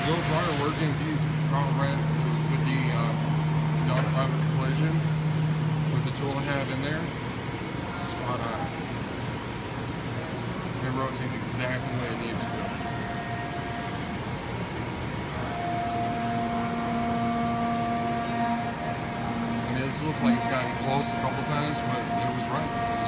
So far, working he's right with the done collision with the tool I have in there. Spot on. It rotates exactly the way it needs to. I mean, this looks like it's gotten close a couple times, but it was right.